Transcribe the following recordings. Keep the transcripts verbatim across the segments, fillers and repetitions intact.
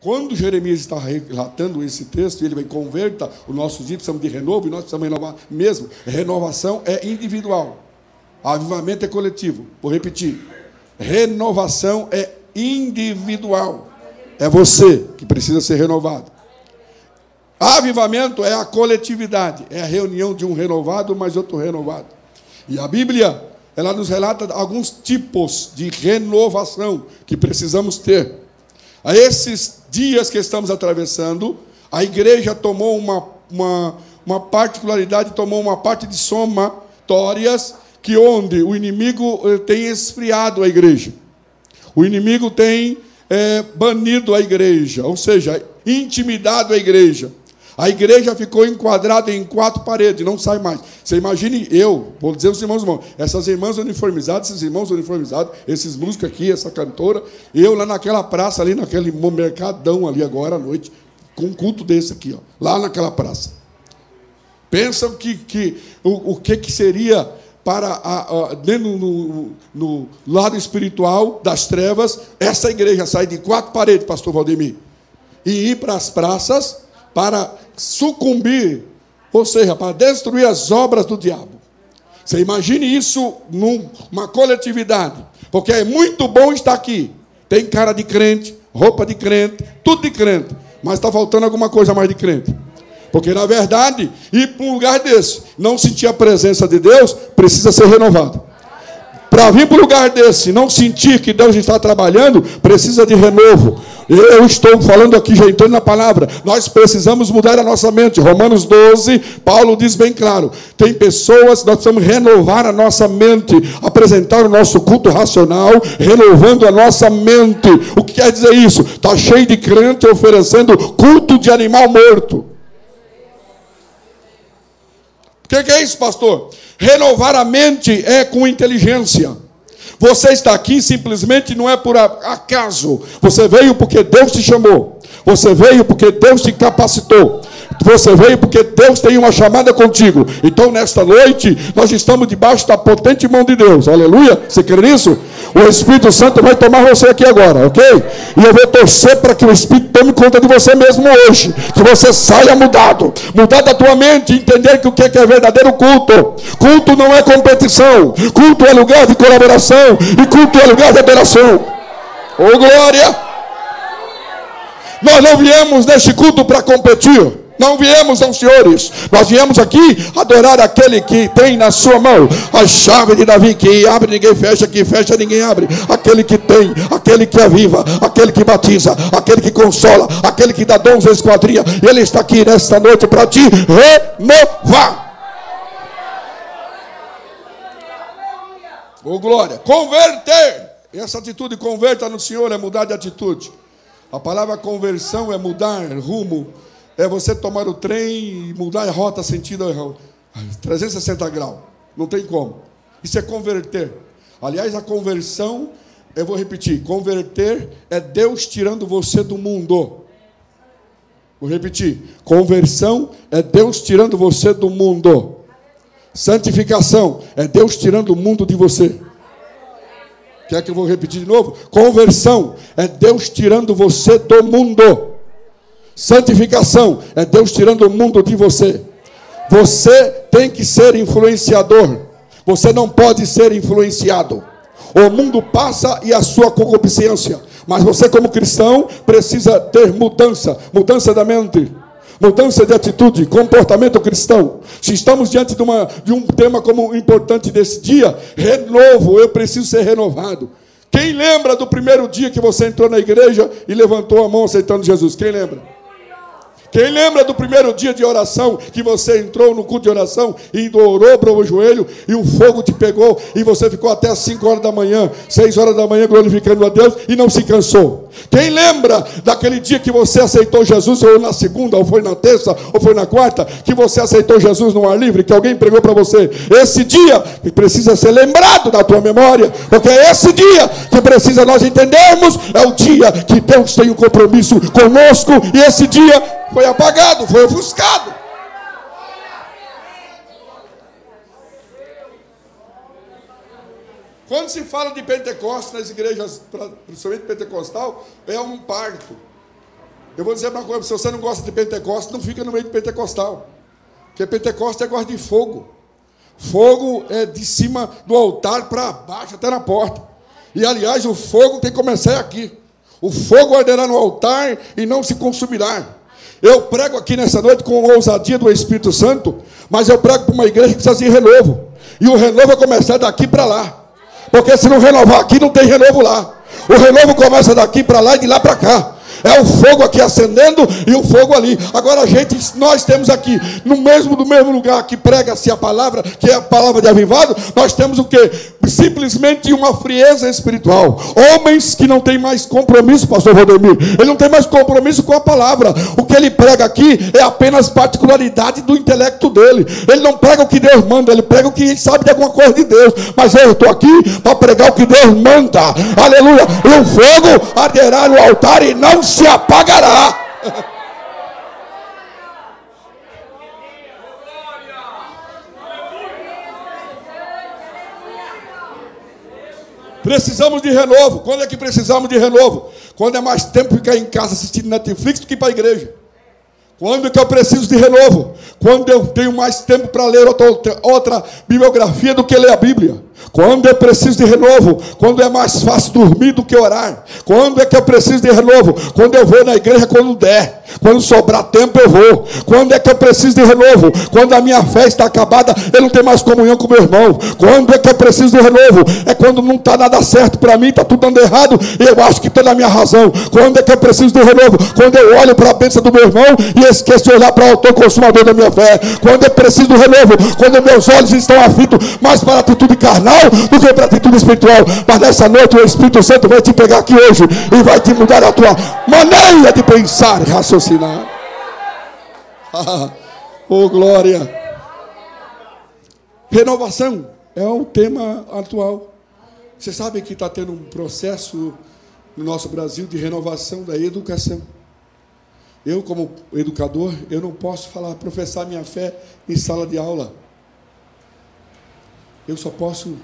Quando Jeremias está relatando esse texto, ele vai converta o nosso dia, precisamos de renovo, e nós precisamos renovar mesmo. Renovação é individual. Avivamento é coletivo. Vou repetir. Renovação é individual. É você que precisa ser renovado. Avivamento é a coletividade. É a reunião de um renovado mais outro renovado. E a Bíblia, ela nos relata alguns tipos de renovação que precisamos ter. A esses dias que estamos atravessando, a igreja tomou uma, uma, uma particularidade, tomou uma parte de somatórias, que onde o inimigo tem esfriado a igreja. O inimigo tem é, banido a igreja, ou seja, intimidado a igreja. A igreja ficou enquadrada em quatro paredes, não sai mais. Você imagine eu, vou dizer aos irmãos, irmãos, essas irmãs uniformizadas, esses irmãos uniformizados, esses músicos aqui, essa cantora, eu lá naquela praça, ali naquele mercadão ali agora à noite, com um culto desse aqui, ó, lá naquela praça. Pensam que, que o, o que, que seria para a, a, no, no, no lado espiritual das trevas, essa igreja sair de quatro paredes, pastor Valdemir, e ir para as praças para sucumbir, ou seja, para destruir as obras do diabo. Você imagine isso numa coletividade, porque é muito bom estar aqui. Tem cara de crente, roupa de crente, tudo de crente, mas está faltando alguma coisa mais de crente. Porque, na verdade, ir para um lugar desse, não sentir a presença de Deus, precisa ser renovado. Para vir para um lugar desse, não sentir que Deus está trabalhando, precisa de renovo. Eu estou falando aqui, já entrando na palavra. Nós precisamos mudar a nossa mente. Romanos doze, Paulo diz bem claro. Tem pessoas, nós precisamos renovar a nossa mente, apresentar o nosso culto racional, renovando a nossa mente. O que quer dizer isso? Está cheio de crente oferecendo culto de animal morto. O que, que é isso, pastor? Renovar a mente é com inteligência. Você está aqui simplesmente não é por acaso. Você veio porque Deus te chamou. Você veio porque Deus te capacitou. Você veio porque Deus tem uma chamada contigo. Então, nesta noite, nós estamos debaixo da potente mão de Deus. Aleluia. Você crê nisso? O Espírito Santo vai tomar você aqui agora, ok? E eu vou torcer para que o Espírito tome conta de você mesmo hoje. Que você saia mudado. Mudar da tua mente. Entender que o que é verdadeiro culto. Culto não é competição. Culto é lugar de colaboração. E culto é lugar de adoração. Oh, glória! Nós não viemos neste culto para competir. Não viemos aos senhores, nós viemos aqui adorar aquele que tem na sua mão a chave de Davi, que abre ninguém fecha, que fecha ninguém abre, aquele que tem, aquele que aviva, aquele que batiza, aquele que consola, aquele que dá dons à esquadrilha. Ele está aqui nesta noite para te renovar. Oh, glória! Converter, essa atitude converta no Senhor é mudar de atitude. A palavra conversão é mudar rumo. É você tomar o trem e mudar a rota sentido trezentos e sessenta graus. Não tem como. Isso é converter. Aliás, a conversão, eu vou repetir, converter é Deus tirando você do mundo. Vou repetir. Conversão é Deus tirando você do mundo. Santificação é Deus tirando o mundo de você. Quer que eu vou repetir de novo? Conversão é Deus tirando você do mundo. Santificação é Deus tirando o mundo de você. Você tem que ser influenciador. Você não pode ser influenciado. O mundo passa e a sua concupiscência. Mas você, como cristão, precisa ter mudança. Mudança da mente. Mudança de atitude, comportamento cristão. Se estamos diante de, uma, de um tema como importante desse dia, renovo, eu preciso ser renovado. Quem lembra do primeiro dia que você entrou na igreja e levantou a mão aceitando Jesus? Quem lembra? Quem lembra do primeiro dia de oração, que você entrou no culto de oração e orou, dobrou o joelho e o fogo te pegou e você ficou até as cinco horas da manhã, seis horas da manhã glorificando a Deus e não se cansou? Quem lembra daquele dia que você aceitou Jesus, ou na segunda, ou foi na terça, ou foi na quarta, que você aceitou Jesus no ar livre, que alguém pregou para você? Esse dia que precisa ser lembrado da tua memória, porque é esse dia que precisa nós entendermos, é o dia que Deus tem um compromisso conosco, e esse dia foi apagado, foi ofuscado. Quando se fala de Pentecostes nas igrejas, principalmente pentecostal, é um parto. Eu vou dizer uma coisa, se você não gosta de Pentecostes, não fica no meio de pentecostal. Porque Pentecostes é gosta de fogo. Fogo é de cima do altar para baixo, até na porta. E, aliás, o fogo tem que começar aqui. O fogo arderá no altar e não se consumirá. Eu prego aqui nessa noite com a ousadia do Espírito Santo, mas eu prego para uma igreja que precisa de renovo. E o renovo vai começar daqui para lá. Porque se não renovar aqui, não tem renovo lá. O renovo começa daqui para lá e de lá para cá. É o fogo aqui acendendo e o fogo ali. Agora, a gente, nós temos aqui, no mesmo, no mesmo lugar que prega-se a palavra, que é a palavra de avivado, nós temos o quê? Simplesmente uma frieza espiritual. Homens que não têm mais compromisso, pastor Valdemir. Ele não tem mais compromisso com a palavra. O que ele prega aqui é apenas particularidade do intelecto dele. Ele não prega o que Deus manda, ele prega o que ele sabe de alguma coisa de Deus. Mas eu estou aqui para pregar o que Deus manda. Aleluia. E o fogo arderá no altar e não se apagará. Precisamos de renovo. Quando é que precisamos de renovo? Quando é mais tempo ficar em casa assistindo Netflix do que para a igreja. Quando é que eu preciso de renovo? Quando eu tenho mais tempo para ler outra, outra bibliografia do que ler a Bíblia. Quando eu preciso de renovo? Quando é mais fácil dormir do que orar. Quando é que eu preciso de renovo? Quando eu vou na igreja quando der. Quando sobrar tempo eu vou. Quando é que eu preciso de renovo? Quando a minha fé está acabada, eu não tenho mais comunhão com meu irmão. Quando é que eu preciso de renovo? É quando não está nada certo para mim, está tudo dando errado e eu acho que estou na minha razão. Quando é que eu preciso de renovo? Quando eu olho para a bênção do meu irmão e esqueço de olhar para o autor consumador da minha fé. Quando eu preciso do renovo? Quando meus olhos estão aflitos mais para a atitude carnal do que para a atitude espiritual. Mas nessa noite o Espírito Santo vai te pegar aqui hoje e vai te mudar a tua maneira de pensar e raciocinar. Oh, glória! Renovação é um tema atual. Você sabe que está tendo um processo no nosso Brasil de renovação da educação. Eu, como educador, eu não posso falar, professar minha fé em sala de aula. Eu só posso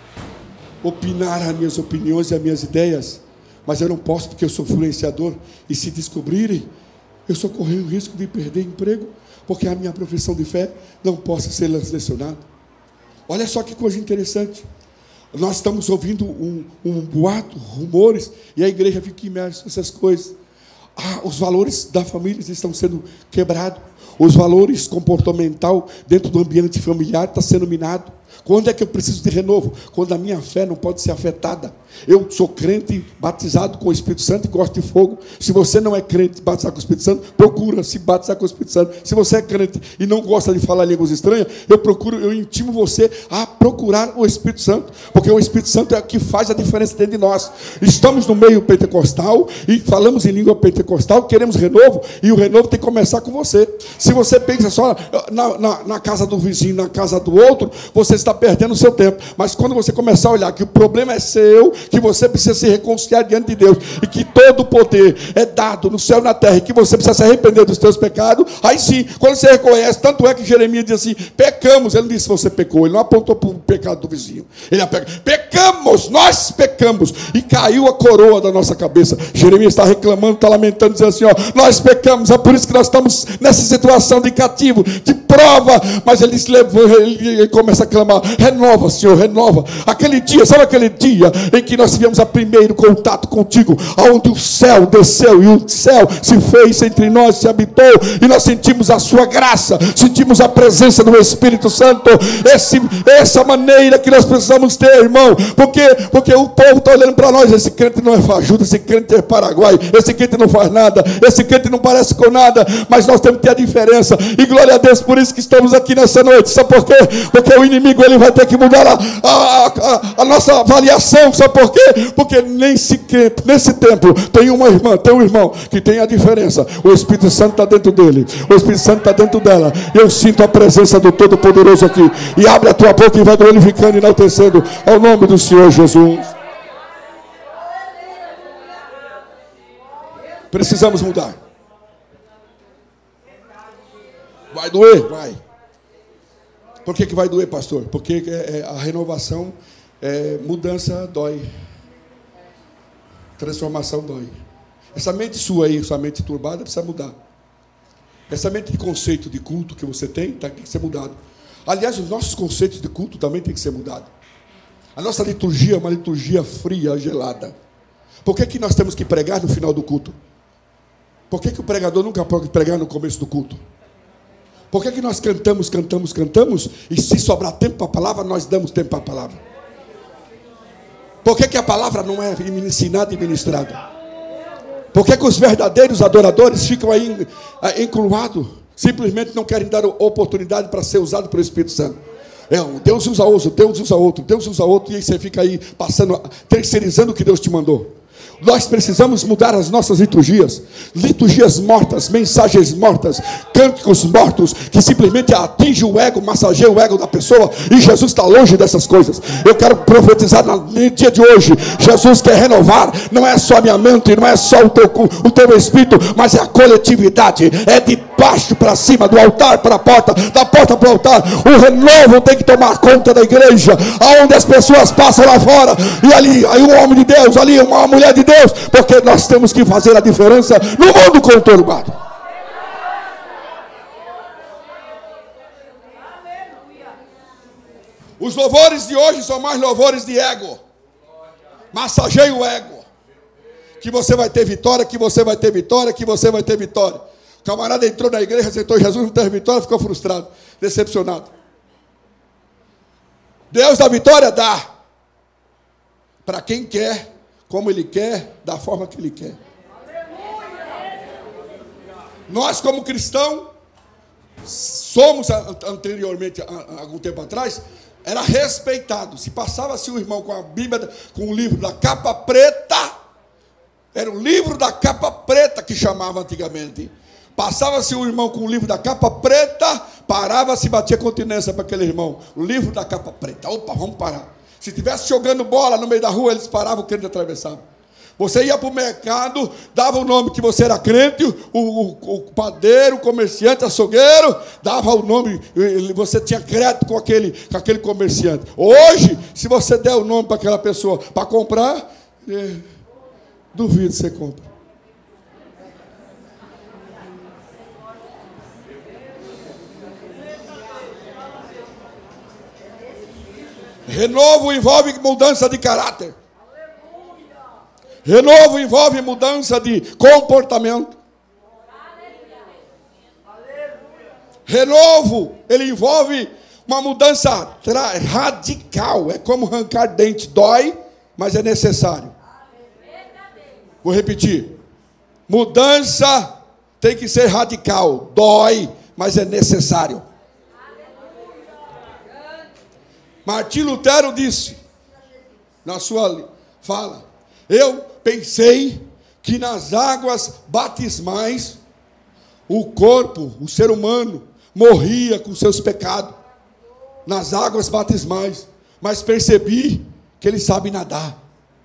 opinar as minhas opiniões e as minhas ideias, mas eu não posso porque eu sou influenciador, e se descobrirem, eu só corri o risco de perder emprego, porque a minha profissão de fé não possa ser selecionada. Olha só que coisa interessante. Nós estamos ouvindo um, um boato, rumores, e a igreja fica imersa nessas coisas. Ah, os valores da família estão sendo quebrados. Os valores comportamental dentro do ambiente familiar está sendo minado. Quando é que eu preciso de renovo? Quando a minha fé não pode ser afetada. Eu sou crente, batizado com o Espírito Santo e gosto de fogo. Se você não é crente, batizado com o Espírito Santo, procura se batizar com o Espírito Santo. Se você é crente e não gosta de falar línguas estranhas, eu procuro, eu intimo você a procurar o Espírito Santo, porque o Espírito Santo é o que faz a diferença dentro de nós. Estamos no meio pentecostal e falamos em língua pentecostal, queremos renovo, e o renovo tem que começar com você. Se você pensa só na, na, na casa do vizinho, na casa do outro, você está perdendo o seu tempo. Mas quando você começar a olhar que o problema é seu, que você precisa se reconciliar diante de Deus, e que todo o poder é dado no céu e na terra, e que você precisa se arrepender dos seus pecados, aí sim, quando você reconhece, tanto é que Jeremias diz assim, pecamos, ele não disse você pecou, ele não apontou para o pecado do vizinho, ele apega, pecamos, nós pecamos, e caiu a coroa da nossa cabeça. Jeremias está reclamando, está lamentando, dizendo assim, ó, nós pecamos, é por isso que nós estamos nessa situação de cativo, de prova, mas ele, ele, ele começa a clamar, renova, Senhor, renova, aquele dia, sabe aquele dia em que nós tivemos o primeiro contato contigo, onde o céu desceu e o céu se fez entre nós, se habitou, e nós sentimos a sua graça, sentimos a presença do Espírito Santo. Esse, essa maneira que nós precisamos ter, irmão, porque, porque o povo está olhando para nós, esse crente não é fajuto, esse crente é paraguai, esse crente não faz nada, esse crente não parece com nada, mas nós temos que ter a diferença, e glória a Deus, por isso que estamos aqui nessa noite. Sabe por quê? Porque o inimigo ele vai ter que mudar a, a, a, a nossa avaliação. Sabe por quê? Porque nesse, nesse tempo tem uma irmã, tem um irmão que tem a diferença. O Espírito Santo está dentro dele, o Espírito Santo está dentro dela. Eu sinto a presença do Todo-Poderoso aqui. E abre a tua boca e vai glorificando e enaltecendo ao nome do Senhor Jesus. Precisamos mudar. Vai doer? Vai. Por que, que vai doer, pastor? Porque é, é, a renovação, é, mudança dói. Transformação dói. Essa mente sua aí, sua mente turbada, precisa mudar. Essa mente de conceito de culto que você tem, tem que ser mudado. Aliás, os nossos conceitos de culto também tem que ser mudado. A nossa liturgia é uma liturgia fria, gelada. Por que que nós temos que pregar no final do culto? Por que que o pregador nunca pode pregar no começo do culto? Por que que nós cantamos, cantamos, cantamos, e se sobrar tempo para a palavra, nós damos tempo para a palavra? Por que que a palavra não é ensinada e ministrada? Por que que os verdadeiros adoradores ficam aí encruados? Simplesmente não querem dar oportunidade para ser usado pelo Espírito Santo. É, Deus usa outro, Deus usa outro, Deus usa outro, e aí você fica aí passando, terceirizando o que Deus te mandou. Nós precisamos mudar as nossas liturgias. Liturgias mortas, mensagens mortas, cânticos mortos, que simplesmente atingem o ego, massageiam o ego da pessoa. E Jesus está longe dessas coisas. Eu quero profetizar no dia de hoje. Jesus quer renovar. Não é só a minha mente, não é só o teu, o teu espírito, mas é a coletividade. É de baixo para cima, do altar para a porta, da porta para o altar. O renovo tem que tomar conta da igreja, aonde as pessoas passam lá fora, e ali, aí um homem de Deus, ali uma mulher de Deus, porque nós temos que fazer a diferença no mundo conturbado. Os louvores de hoje são mais louvores de ego. Massageia o ego. Que você vai ter vitória, que você vai ter vitória, que você vai ter vitória. O camarada entrou na igreja, aceitou Jesus, não teve vitória, ficou frustrado, decepcionado. Deus dá vitória? Dá. Para quem quer, como Ele quer, da forma que Ele quer. Nós, como cristãos, somos anteriormente, há algum tempo atrás, era respeitado. Se passava-se um irmão com a Bíblia, com o livro da capa preta, era o livro da capa preta que chamava antigamente. Passava-se um irmão com o livro da capa preta, parava-se e batia continência para aquele irmão. O livro da capa preta. Opa, vamos parar. Se estivesse jogando bola no meio da rua, eles paravam, o crente atravessava. Você ia para o mercado, dava o nome que você era crente, o, o, o padeiro, o comerciante, açougueiro, dava o nome, você tinha crédito com aquele, com aquele comerciante. Hoje, se você der o nome para aquela pessoa para comprar, é, duvido que você compra. Renovo envolve mudança de caráter. Renovo envolve mudança de comportamento. Renovo, ele envolve uma mudança radical. É como arrancar dente. Dói, mas é necessário. Vou repetir. Mudança tem que ser radical. Dói, mas é necessário. Martim Lutero disse, na sua fala, eu pensei que nas águas batismais, o corpo, o ser humano, morria com seus pecados, nas águas batismais, mas percebi que ele sabe nadar.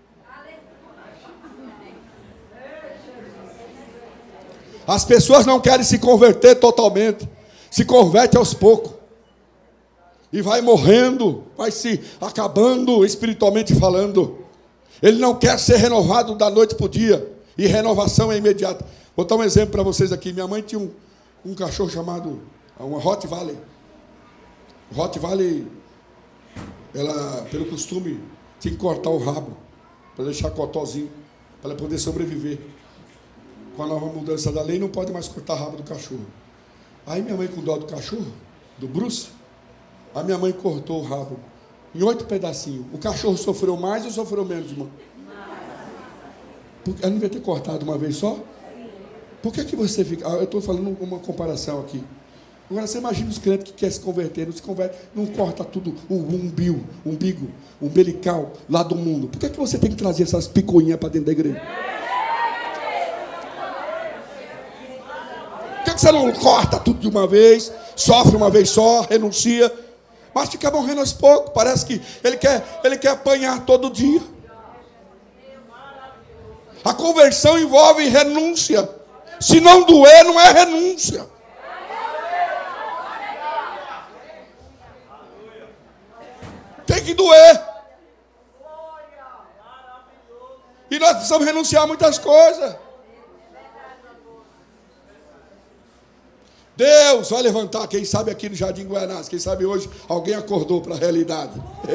As pessoas não querem se converter totalmente, se converte aos poucos. E vai morrendo, vai se acabando espiritualmente falando. Ele não quer ser renovado da noite para o dia. E renovação é imediata. Vou dar um exemplo para vocês aqui. Minha mãe tinha um, um cachorro chamado, uma Rottweiler. Rottweiler, ela, pelo costume, tinha que cortar o rabo, para deixar cotozinho, para ela poder sobreviver. Com a nova mudança da lei, não pode mais cortar o rabo do cachorro. Aí minha mãe, com dó do cachorro, do Bruce, a minha mãe cortou o rabo em oito pedacinhos. O cachorro sofreu mais ou sofreu menos, irmão? Porque ela não devia ter cortado uma vez só? Por que que você fica... Eu estou falando uma comparação aqui. Agora você imagina os crentes que querem se converter, não se converte, não corta tudo, o umbigo, umbigo, umbilical lá do mundo. Por que que você tem que trazer essas picuinhas para dentro da igreja? Por que que você não corta tudo de uma vez, sofre uma vez só, renuncia? Mas fica morrendo aos poucos. Parece que ele quer, ele quer apanhar todo dia. A conversão envolve renúncia. Se não doer, não é renúncia. Tem que doer. E nós precisamos renunciar a muitas coisas. Deus vai levantar, quem sabe aqui no Jardim Guianás, quem sabe hoje alguém acordou para a realidade.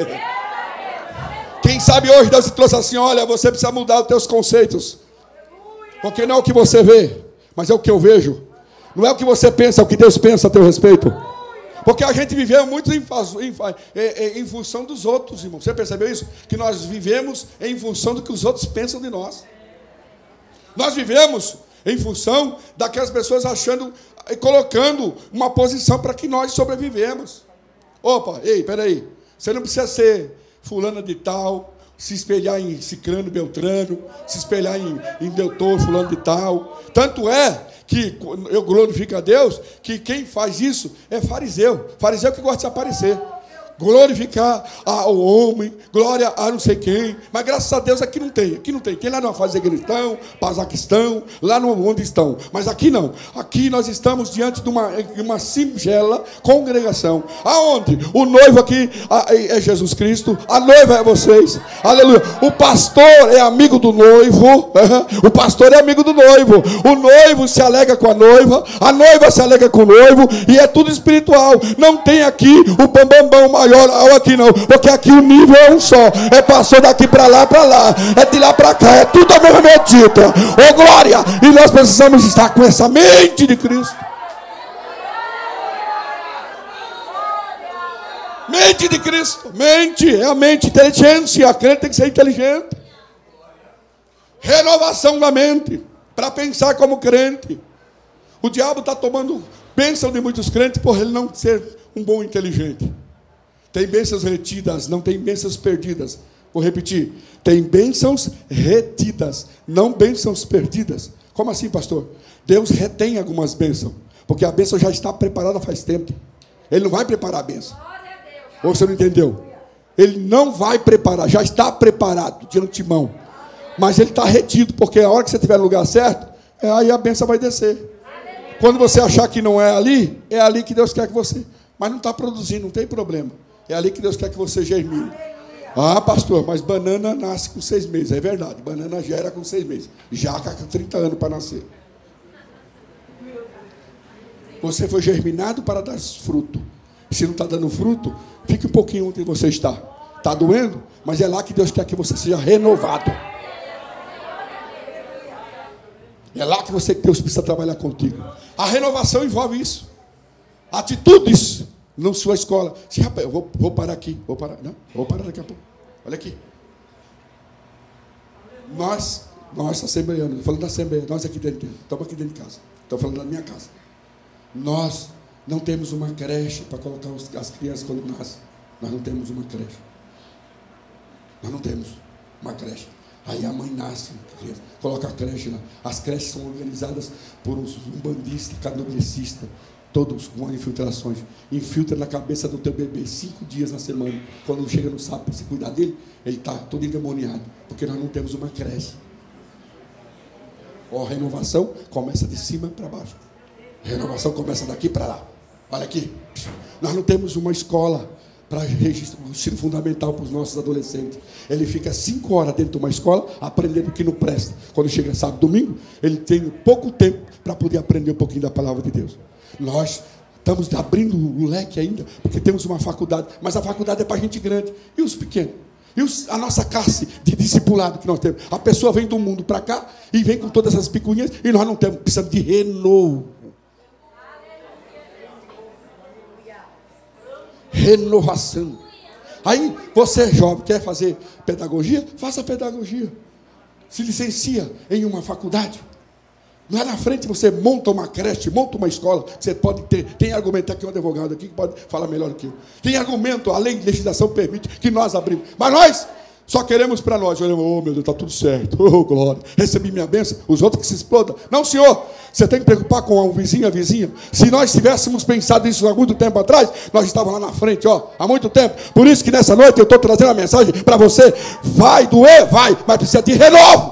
Quem sabe hoje Deus te trouxe assim, olha, você precisa mudar os teus conceitos. Porque não é o que você vê, mas é o que eu vejo. Não é o que você pensa, é o que Deus pensa a teu respeito. Porque a gente viveu muito em, em, em, em função dos outros, irmão. Você percebeu isso? Que nós vivemos em função do que os outros pensam de nós. Nós vivemos em função daquelas pessoas achando, colocando uma posição para que nós sobrevivemos. Opa, ei, peraí. Você não precisa ser fulana de tal, se espelhar em Cicrano, Beltrano, se espelhar em, em doutor, fulano de tal. Tanto é que eu glorifico a Deus, que quem faz isso é fariseu. Fariseu que gosta de aparecer. Glorificar ao homem, glória a não sei quem. Mas graças a Deus aqui não tem. Aqui não tem. Tem lá no Afeganistão, Pazaquistão, lá no onde estão. Mas aqui não. Aqui nós estamos diante de uma, uma singela congregação. Aonde? O noivo aqui é Jesus Cristo. A noiva é vocês. Aleluia. O pastor é amigo do noivo. O pastor é amigo do noivo. O noivo se alega com a noiva. A noiva se alega com o noivo. E é tudo espiritual. Não tem aqui o bambambão maior ou aqui não, porque aqui o nível é um só, é passou daqui para lá, para lá, é de lá para cá, é tudo a mesma medida, ô glória, e nós precisamos estar com essa mente de Cristo, mente de Cristo, mente, é a mente, inteligência, a crente tem que ser inteligente, renovação da mente, para pensar como crente. O diabo está tomando bênção de muitos crentes por ele não ser um bom inteligente. Tem bênçãos retidas, não tem bênçãos perdidas. Vou repetir. Tem bênçãos retidas, não bênçãos perdidas. Como assim, pastor? Deus retém algumas bênçãos, porque a bênção já está preparada faz tempo. Ele não vai preparar a bênção. Ou você não entendeu? Ele não vai preparar, já está preparado de antemão. Mas ele está retido, porque a hora que você estiver no lugar certo, aí a bênção vai descer. Quando você achar que não é ali, é ali que Deus quer que você... Mas não está produzindo, não tem problema. É ali que Deus quer que você germine. Ah, pastor, mas banana nasce com seis meses. É verdade, banana gera com seis meses. Jaca com trinta anos para nascer. Você foi germinado para dar fruto. Se não está dando fruto, fique um pouquinho onde você está. Está doendo? Mas é lá que Deus quer que você seja renovado. É lá que você, Deus precisa trabalhar contigo. A renovação envolve isso. Atitudes. Na sua escola. Sim, rapaz, eu vou, vou parar aqui. Vou parar. Não, vou parar daqui a pouco. Olha aqui. Nós, nós assembleanos, falando da assembleia, nós aqui dentro, estamos aqui dentro de casa. Estou falando da minha casa. Nós não temos uma creche para colocar os, as crianças quando nascem. Nós não temos uma creche. Nós não temos uma creche. Aí a mãe nasce, coloca a creche lá. As creches são organizadas por uns umbandistas, candomblecistas. Todos com infiltrações. Infiltra na cabeça do teu bebê cinco dias na semana. Quando chega no sábado para você cuidar dele, ele está todo endemoniado. Porque nós não temos uma creche. Ó, a renovação começa de cima para baixo. A renovação começa daqui para lá. Olha aqui. Nós não temos uma escola para registro ensino fundamental para os nossos adolescentes. Ele fica cinco horas dentro de uma escola aprendendo o que não presta. Quando chega sábado, domingo, ele tem pouco tempo para poder aprender um pouquinho da palavra de Deus. Nós estamos abrindo o leque ainda, porque temos uma faculdade, mas a faculdade é para gente grande. E os pequenos? E os, a nossa classe de discipulado que nós temos? A pessoa vem do mundo para cá e vem com todas essas picuinhas e nós não temos, precisamos de renovo. Renovação. Aí você jovem quer fazer pedagogia? Faça pedagogia. Se licencia em uma faculdade. Lá na frente você monta uma creche, monta uma escola, você pode ter, tem argumento, aqui um advogado aqui que pode falar melhor do que eu. Tem argumento, a lei de legislação permite que nós abrimos. Mas nós só queremos para nós. Olhamos, oh meu Deus, está tudo certo. Oh glória, recebi minha bênção, os outros que se explodam. Não senhor, você tem que preocupar com o vizinho, a vizinha. Se nós tivéssemos pensado isso há muito tempo atrás, nós estávamos lá na frente, ó, há muito tempo. Por isso que nessa noite eu estou trazendo a mensagem para você. Vai doer, vai, mas precisa de renovo.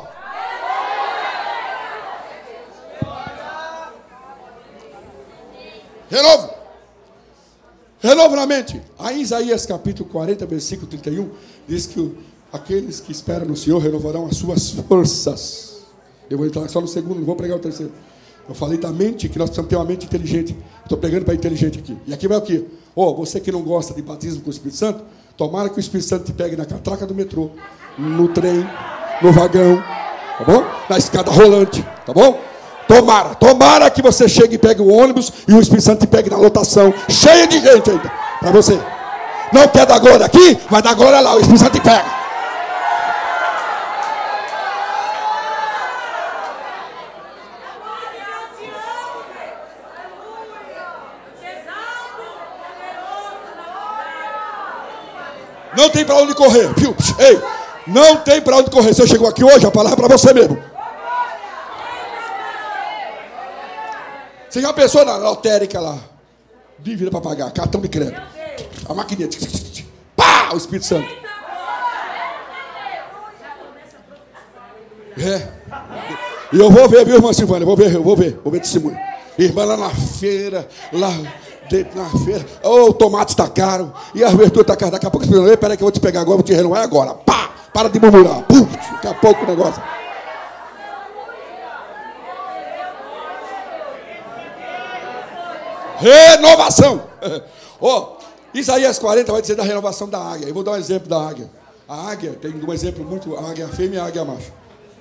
Renovo. Renovo na mente. Aí Isaías capítulo quarenta, versículo trinta e um, diz que o, aqueles que esperam no Senhor renovarão as suas forças. Eu vou entrar só no segundo, não vou pregar o terceiro. Eu falei da mente, que nós precisamos ter uma mente inteligente. Estou pegando para inteligente aqui. E aqui vai o quê? Ó, oh, você que não gosta de batismo com o Espírito Santo, tomara que o Espírito Santo te pegue na catraca do metrô, no trem, no vagão, tá bom? Na escada rolante, tá bom? Tomara, tomara que você chegue e pegue o ônibus e o Espírito Santo te pegue na lotação, cheia de gente ainda, para você. Não quer dar glória aqui? Vai dar glória lá, o Espírito Santo te pega. Não tem para onde correr, viu? Ei, não tem para onde correr. Você chegou aqui hoje, a palavra é para você mesmo. Você já pensou na lotérica lá? Dívida para pagar, cartão de crédito. A maquininha. Pá! O Espírito Santo. É. E eu vou ver, viu, irmã Silvânia? Eu vou ver, eu vou ver, vou ver testemunho. Irmã lá na feira, lá na feira. Ô, oh, o tomate está caro. E a verdura está cara. Daqui a pouco, espera aí que eu vou te pegar agora, vou te renovar agora. Pá! Para de murmurar. Pum, daqui a pouco o negócio. Renovação. Ó, oh, Isaías quarenta vai dizer da renovação da águia. Eu vou dar um exemplo da águia. A águia tem um exemplo muito. A águia fêmea e a águia macho.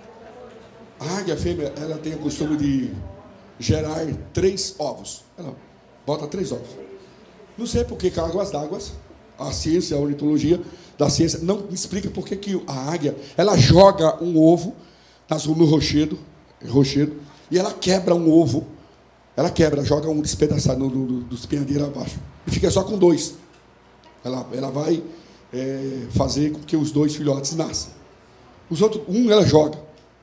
A águia fêmea, ela tem o costume de gerar três ovos. Ela bota três ovos. Não sei por que águas d'águas, a ciência, a ornitologia da ciência não explica por que que a águia, ela joga um ovo no rochedo, rochedo, e ela quebra um ovo. Ela quebra, joga um despedaçado no, no, do despenhadeiro abaixo. E fica só com dois. Ela, ela vai é, fazer com que os dois filhotes nasçam. Os outros, um ela joga.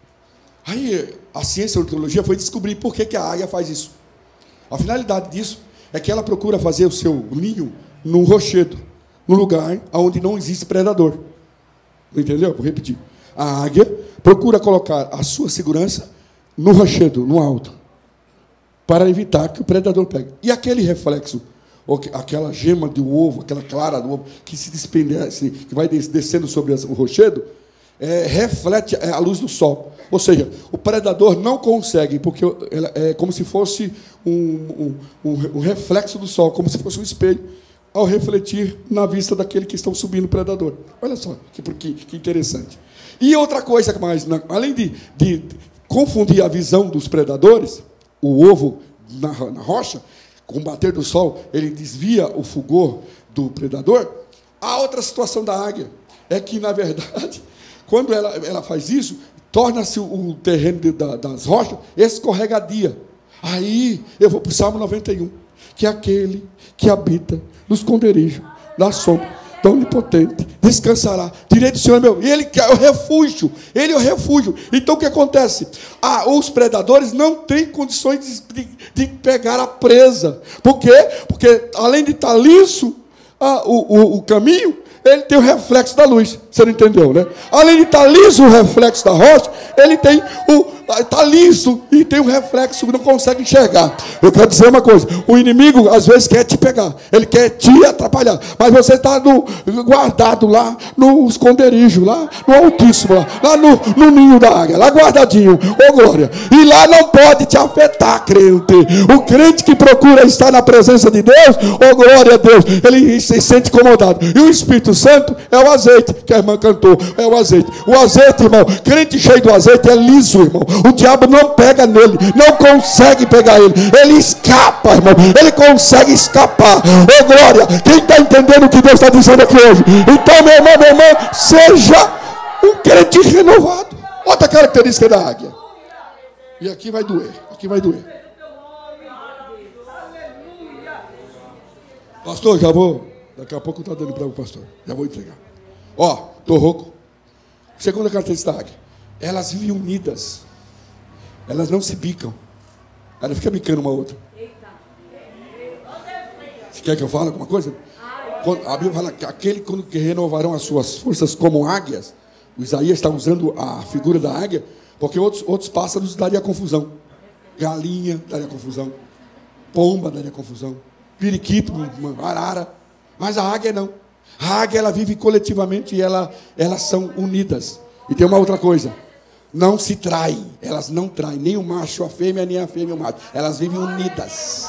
Aí a ciência e a ornitologia foi descobrir por que que a águia faz isso. A finalidade disso é que ela procura fazer o seu ninho num rochedo, num lugar onde não existe predador. Entendeu? Vou repetir. A águia procura colocar a sua segurança no rochedo, no alto, para evitar que o predador pegue. E aquele reflexo, ou aquela gema do ovo, aquela clara do ovo, que se despendece, que vai descendo sobre o rochedo, é, reflete a luz do sol. Ou seja, o predador não consegue, porque é como se fosse um, um, um reflexo do sol, como se fosse um espelho, ao refletir na vista daquele que estão subindo o predador. Olha só, que, que, que interessante. E outra coisa mais, além de, de confundir a visão dos predadores, o ovo na, na rocha, com o bater do sol, ele desvia o fulgor do predador. A outra situação da águia é que, na verdade, quando ela, ela faz isso, torna-se o, o terreno de, da, das rochas escorregadia. Aí eu vou para o Salmo noventa e um, que é aquele que habita no esconderijo da sombra tão onipotente, descansará. Direito do Senhor é meu. E ele é o refúgio. Ele é o refúgio. Então o que acontece? Ah, os predadores não têm condições de, de, de pegar a presa. Por quê? Porque além de estar liso, ah, o, o, o caminho, ele tem o reflexo da luz. Você não entendeu, né? Além de estar liso o reflexo da rocha, ele tem o está liso e tem um reflexo que não consegue enxergar. Eu quero dizer uma coisa: o inimigo às vezes quer te pegar, ele quer te atrapalhar, mas você está guardado lá no esconderijo, lá no Altíssimo, lá, lá no, no ninho da águia, lá guardadinho, ô glória. E lá não pode te afetar, crente. O crente que procura estar na presença de Deus, ô glória a Deus, ele se sente incomodado. E o Espírito Santo é o azeite, que a irmã cantou, é o azeite. O azeite, irmão, crente cheio do azeite é liso, irmão. O diabo não pega nele, não consegue pegar ele, ele escapa, irmão, ele consegue escapar. Ô glória, quem está entendendo o que Deus está dizendo aqui hoje? Então, meu irmão, meu irmão, seja um crente renovado. Outra característica da águia, e aqui vai doer, aqui vai doer. Pastor, já vou, daqui a pouco está dando para o pastor, já vou entregar. Ó, estou rouco. Segunda característica da águia, elas vivem unidas. Elas não se bicam. Ela fica bicando uma outra. Você quer que eu fale alguma coisa? Quando, a Bíblia fala que aquele que renovarão as suas forças como águias. O Isaías está usando a figura da águia, porque outros, outros pássaros daria confusão. Galinha daria confusão. Pomba daria confusão. Periquito, arara. Mas a águia não. A águia ela vive coletivamente e ela, elas são unidas. E tem uma outra coisa. não se traem. Elas não traem, nem o macho a fêmea, nem a fêmea o macho. Elas vivem unidas.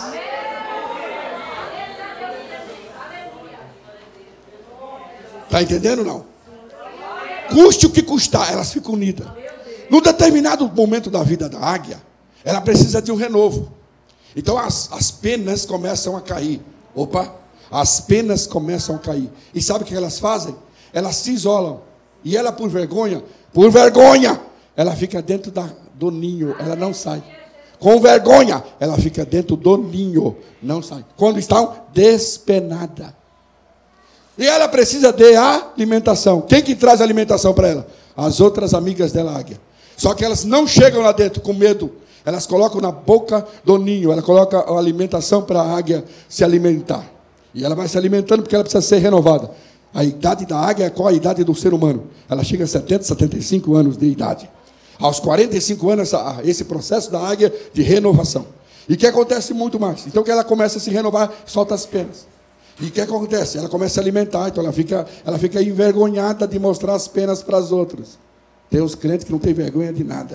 Está entendendo ou não? Custe o que custar, elas ficam unidas. Num determinado momento da vida da águia, ela precisa de um renovo. Então as, as penas começam a cair. Opa, as penas começam a cair. E sabe o que elas fazem? Elas se isolam. E ela, por vergonha, por vergonha, ela fica dentro da, do ninho, ela não sai. Com vergonha, ela fica dentro do ninho, não sai. Quando estão despenada. E ela precisa de alimentação. Quem que traz alimentação para ela? As outras amigas dela, águia. Só que elas não chegam lá dentro com medo. Elas colocam na boca do ninho. Ela coloca a alimentação para a águia se alimentar. E ela vai se alimentando porque ela precisa ser renovada. A idade da águia é qual a idade do ser humano? Ela chega a setenta, setenta e cinco anos de idade. Aos quarenta e cinco anos, esse processo da águia de renovação. E que acontece muito mais. Então que ela começa a se renovar, solta as penas. E o que acontece? Ela começa a se alimentar, então ela fica, ela fica envergonhada de mostrar as penas para as outras. Tem uns crentes que não têm vergonha de nada.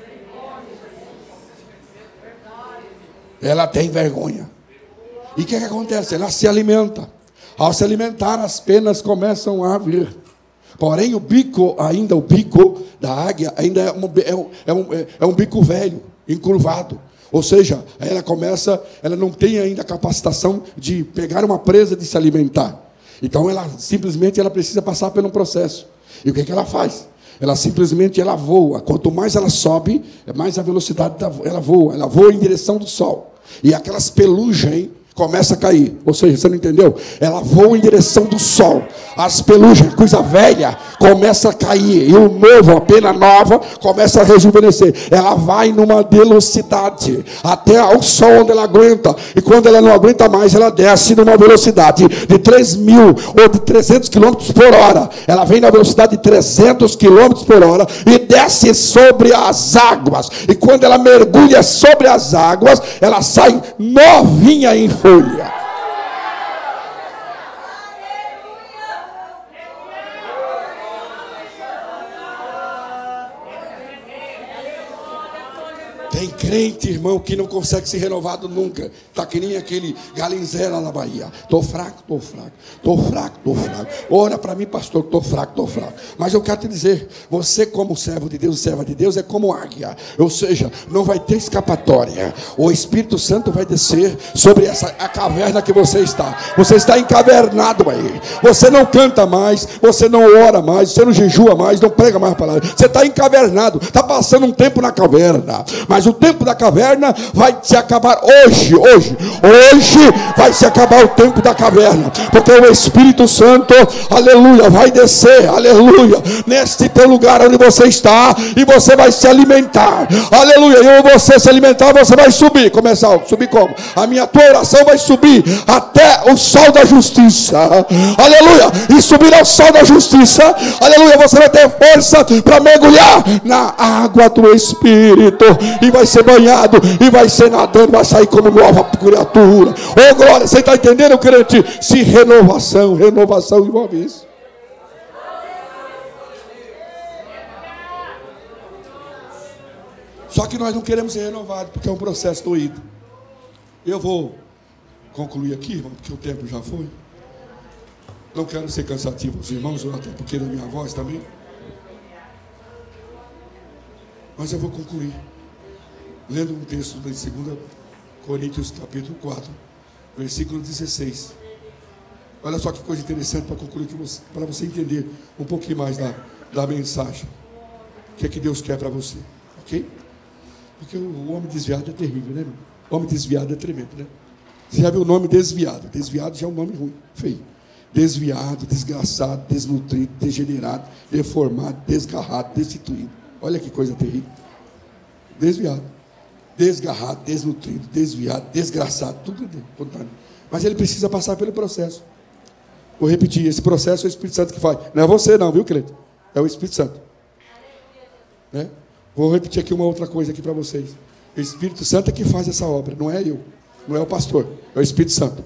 Ela tem vergonha. E o que, que acontece? Ela se alimenta. Ao se alimentar, as penas começam a vir. Porém, o bico, ainda o bico da águia, ainda é um, é um, é um, é um bico velho, encurvado. Ou seja, ela começa, ela não tem ainda a capacitação de pegar uma presa, de se alimentar. Então, ela simplesmente ela precisa passar por um processo. E o que, que ela faz? Ela simplesmente ela voa. Quanto mais ela sobe, mais a velocidade da, ela voa. Ela voa em direção do sol. E aquelas pelugens começam a cair. Ou seja, você não entendeu? Ela voa em direção do sol. As pelugens, coisa velha, começa a cair. E o novo, a pena nova, começa a rejuvenescer. Ela vai numa velocidade até o sol onde ela aguenta. E quando ela não aguenta mais, ela desce numa velocidade de três mil ou de trezentos quilômetros por hora. Ela vem na velocidade de trezentos quilômetros por hora e desce sobre as águas. E quando ela mergulha sobre as águas, ela sai novinha em folha. Tem crente, irmão, que não consegue ser renovado nunca. Está que nem aquele galinzera lá na Bahia. Estou fraco, estou fraco. Estou fraco, estou fraco. Ora para mim, pastor, estou fraco, estou fraco. Mas eu quero te dizer, você como servo de Deus, serva de Deus, é como águia. Ou seja, não vai ter escapatória. O Espírito Santo vai descer sobre essa a caverna que você está. Você está encavernado aí. Você não canta mais, você não ora mais, você não jejua mais, não prega mais a palavra. Você está encavernado. Está passando um tempo na caverna. Mas o tempo da caverna vai se acabar hoje, hoje, hoje vai se acabar o tempo da caverna, porque o Espírito Santo, aleluia, vai descer, aleluia, neste teu lugar onde você está, e você vai se alimentar, aleluia, e ao você se alimentar, você vai subir, começar, subir como? A minha tua oração vai subir até o sol da justiça, aleluia, e subir ao sol da justiça, aleluia, você vai ter força para mergulhar na água do Espírito, e vai ser banhado, e vai ser nadando, vai sair como nova criatura. Oh glória, você está entendendo, crente? Se renovação, renovação envolve isso. Só que nós não queremos ser renovados, porque é um processo doído. Eu vou concluir aqui, irmão, porque o tempo já foi. Não quero ser cansativo aos irmãos, até porque da minha voz também. Mas eu vou concluir lendo um texto de dois Coríntios capítulo quatro, versículo dezesseis. Olha só que coisa interessante para concluir, para você entender um pouquinho mais da, da mensagem. O que é que Deus quer para você, ok? Porque o homem desviado é terrível, né, irmão? O homem desviado é tremendo, né? Você já viu o nome desviado? Desviado já é um nome ruim, feio. Desviado, desgraçado, desnutrido, degenerado, deformado, desgarrado, destituído. Olha que coisa terrível. Desviado, desgarrado, desnutrido, desviado, desgraçado, tudo dentro. Mas ele precisa passar pelo processo. Vou repetir, esse processo é o Espírito Santo que faz. Não é você não, viu, crente? É o Espírito Santo. Né? Vou repetir aqui uma outra coisa aqui para vocês. O Espírito Santo é que faz essa obra, não é eu, não é o pastor, é o Espírito Santo.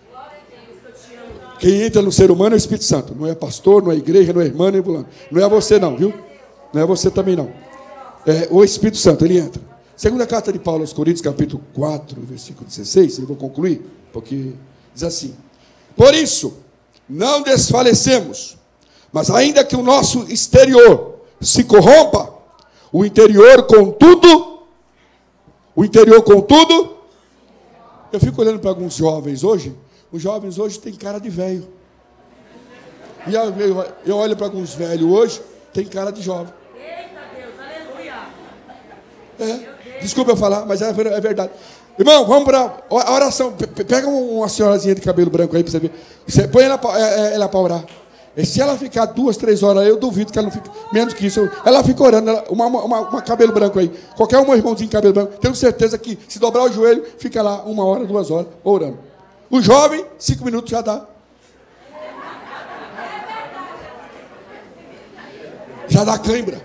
Quem entra no ser humano é o Espírito Santo. Não é pastor, não é igreja, não é irmã, nem fulano. Não é você não, viu? Não é você também não. É, o Espírito Santo, ele entra. Segunda carta de Paulo aos Coríntios, capítulo quatro, versículo dezesseis, eu vou concluir, porque diz assim: por isso, não desfalecemos, mas ainda que o nosso exterior se corrompa, o interior, contudo, o interior, contudo, eu fico olhando para alguns jovens hoje, os jovens hoje têm cara de velho. E eu, eu, eu olho para alguns velhos hoje, tem cara de jovem. Eita Deus, aleluia. É, desculpa eu falar, mas é, é verdade. Irmão, vamos para a oração. Pega uma senhorazinha de cabelo branco aí para você ver. Você põe ela, ela para orar. E se ela ficar duas, três horas, eu duvido que ela não fique menos que isso. Ela fica orando, ela, uma, uma, uma cabelo branco aí. Qualquer um irmãozinho de cabelo branco, tenho certeza que se dobrar o joelho, fica lá uma hora, duas horas, orando. O jovem, cinco minutos já dá. Já dá cãibra.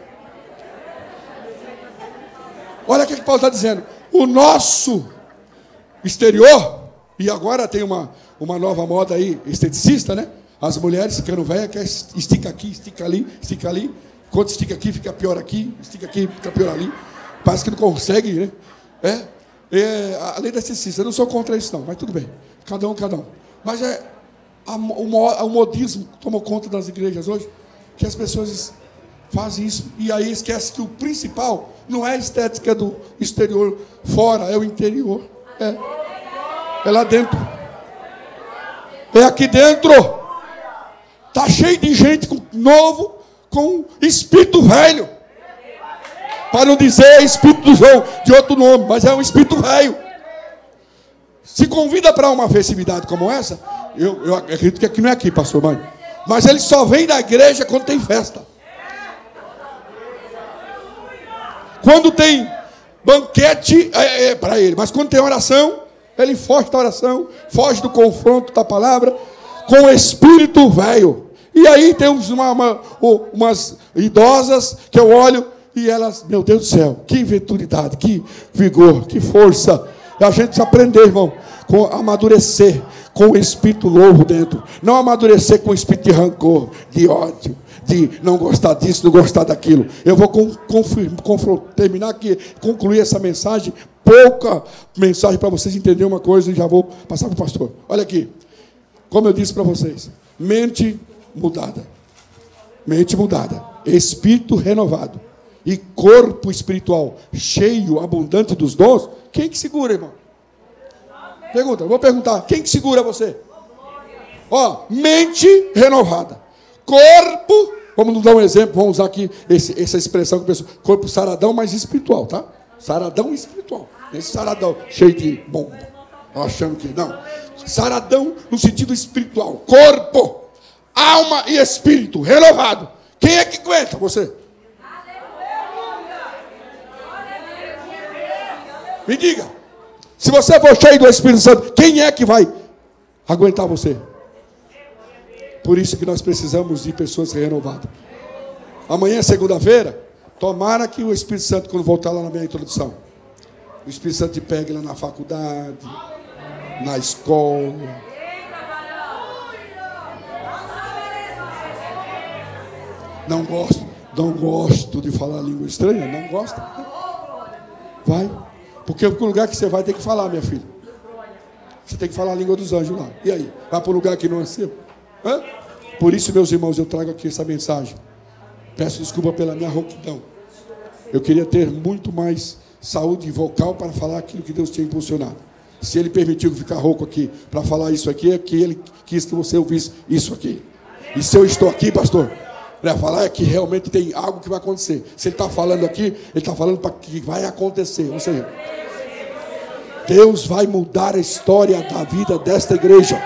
Olha o que Paulo está dizendo. O nosso exterior, e agora tem uma, uma nova moda aí, esteticista, né? As mulheres ficando velhas, que estica aqui, estica ali, estica ali. Quando estica aqui, fica pior aqui, estica aqui, fica pior ali. Parece que não consegue, né? É, é a lei da esteticista, eu não sou contra isso não, mas tudo bem. Cada um, cada um. Mas é, a, o, o modismo tomou conta das igrejas hoje, que as pessoas fazem isso, e aí esquece que o principal não é a estética do exterior fora, é o interior. É, é lá dentro. É aqui dentro. Está cheio de gente com, novo com espírito velho. Para não dizer espírito do João, de outro nome, mas é um espírito velho. Se convida para uma festividade como essa, eu, eu acredito que aqui não é aqui, pastor, mãe. Mas ele só vem da igreja quando tem festa. Quando tem banquete, é, é para ele. Mas quando tem oração, ele foge da oração, foge do confronto da palavra, com o espírito velho. E aí tem uma, uma, umas idosas que eu olho e elas, meu Deus do céu, que venturidade, que vigor, que força. E a gente precisa aprender, irmão, com amadurecer com o espírito novo dentro. Não amadurecer com o espírito de rancor, de ódio, de não gostar disso, não gostar daquilo. Eu vou com, com, terminar aqui, concluir essa mensagem, pouca mensagem para vocês entenderem uma coisa e já vou passar para o pastor. Olha aqui, como eu disse para vocês, mente mudada, mente mudada, espírito renovado e corpo espiritual cheio, abundante dos dons. Quem que segura, irmão? Pergunta, vou perguntar, quem que segura você? Ó, mente renovada, corpo, vamos dar um exemplo, vamos usar aqui esse, essa expressão que o pessoal, corpo saradão, mas espiritual, tá? Saradão espiritual, esse saradão cheio de bomba, achando que não, saradão no sentido espiritual, corpo, alma e espírito renovado. Quem é que aguenta você? Me diga, se você for cheio do Espírito Santo, quem é que vai aguentar você? Por isso que nós precisamos de pessoas renovadas. Amanhã, segunda-feira, tomara que o Espírito Santo, quando voltar lá na minha introdução, o Espírito Santo te pegue lá na faculdade, na escola. Não gosto, não gosto de falar língua estranha, não gosta? Vai. Porque o lugar que você vai tem que falar, minha filha. Você tem que falar a língua dos anjos lá. E aí? Vai para o lugar que não é seu? Hã? Por isso, meus irmãos, eu trago aqui essa mensagem. Peço desculpa pela minha rouquidão. Eu queria ter muito mais saúde vocal para falar aquilo que Deus tinha impulsionado. Se Ele permitiu ficar rouco aqui para falar isso aqui, é que Ele quis que você ouvisse isso aqui. E se eu estou aqui, pastor, para falar é que realmente tem algo que vai acontecer. Se Ele está falando aqui, Ele está falando para que vai acontecer. Ou seja, Deus vai mudar a história da vida desta igreja.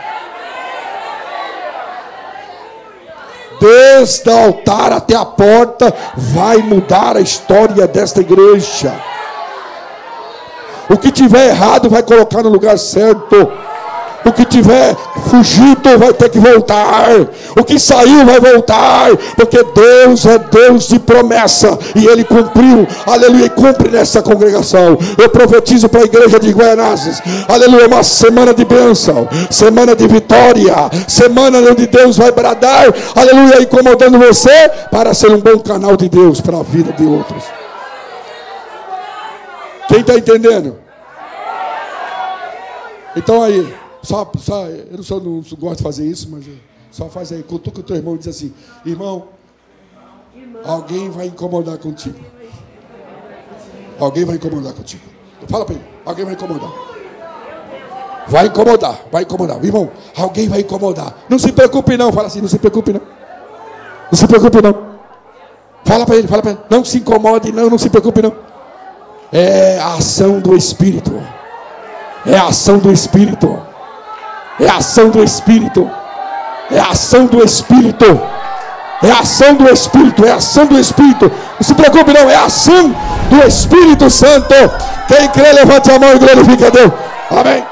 Desde o altar até a porta, vai mudar a história desta igreja. O que tiver errado vai colocar no lugar certo. O que tiver fugido vai ter que voltar. O que saiu vai voltar. Porque Deus é Deus de promessa. E Ele cumpriu. Aleluia. E cumpre nessa congregação. Eu profetizo para a igreja de Guaianazes. Aleluia. Uma semana de bênção. Semana de vitória. Semana onde Deus vai bradar. Aleluia. Incomodando você para ser um bom canal de Deus para a vida de outros. Quem está entendendo? Então aí, só, só, eu não, sou, não gosto de fazer isso, mas só faz aí, cutuca o teu irmão e diz assim: irmão, alguém vai incomodar contigo. Alguém vai incomodar contigo. Fala para ele, alguém vai incomodar. Vai incomodar, vai incomodar. Irmão, alguém vai incomodar. Não se preocupe não, fala assim, não se preocupe não. Não se preocupe não. Fala para ele, fala para ele. Não se incomode não, não se preocupe não. É a ação do Espírito. É a ação do Espírito. É a ação do Espírito. É a ação do Espírito. É a ação do Espírito. É a ação do Espírito. Não se preocupe não, é a ação do Espírito Santo. Quem crê, levante a mão e glorifique a Deus. Amém.